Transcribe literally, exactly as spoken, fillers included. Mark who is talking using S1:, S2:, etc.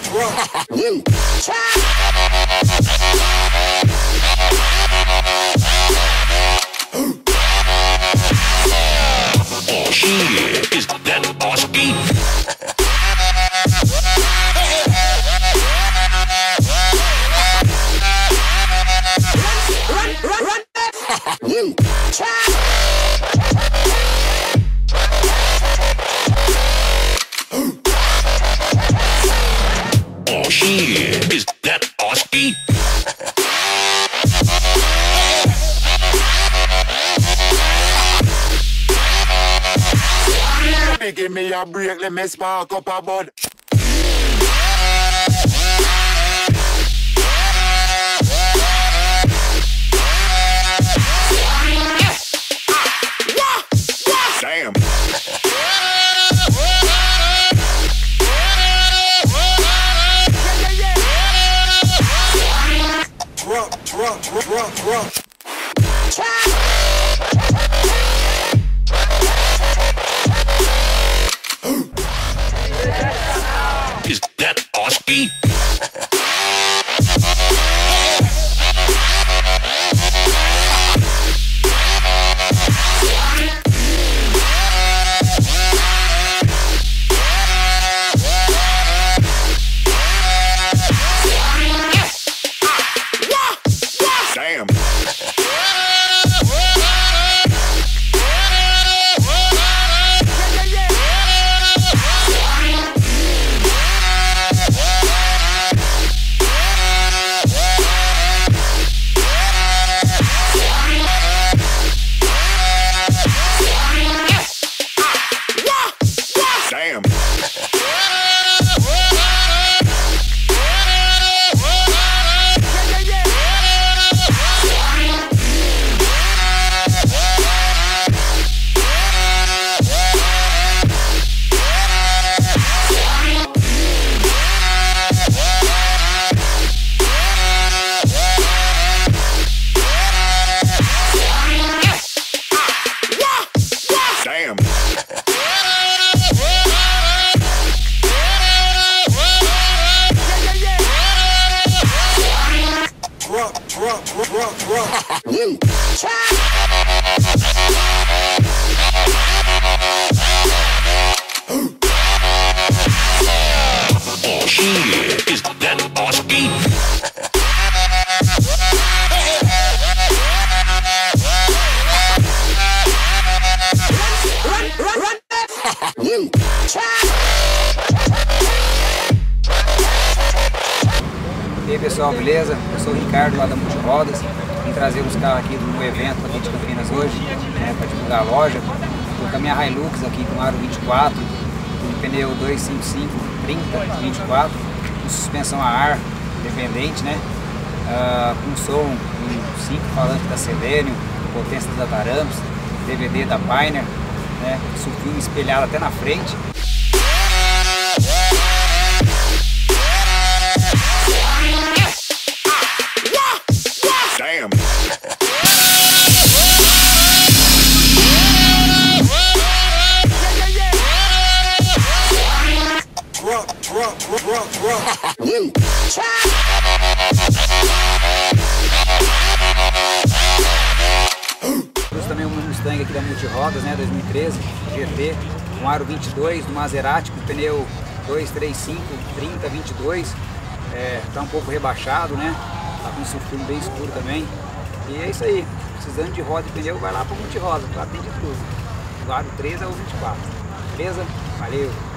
S1: Oh shit, is that Oski?
S2: Run, run, run!
S1: Oh shit, is that Oski?
S3: Give me a break, let me spark up a bud. Damn. Drop, drop, drop, drop.
S1: Is that Oski?
S3: Damn. Damn. Damn. Drop, drop, drop, drop.
S1: Oh shit, is that Oski?
S2: Run, run, run!
S4: E aí pessoal, beleza? Eu sou o Ricardo lá da Multirodas. Vim trazer uns carros aqui no evento aqui de Campinas hoje, né, para divulgar a loja. Estou com a minha Hilux aqui com aro vinte e quatro, com pneu dois cinco cinco trinta vinte e quatro, com suspensão a ar independente, né? Uh, com som, com cinco falantes da Selenium, potência da Tarampes, D V D da Pioneer, né? Filme espelhado até na frente.
S3: Damn. Drop, drop, drop, drop.
S4: Trouxe também um Mustang aqui da Multirodas, né, dois mil e treze, G T, um aro vinte e dois do Maserati com pneu dois três cinco trinta vinte e dois, é, tá um pouco rebaixado, né, tá com um sulfilme bem escuro também. E é isso aí, precisando de roda e pneu, vai lá para Multirodas, lá tem de tudo. Do aro treze ao vinte e quatro, beleza? Valeu!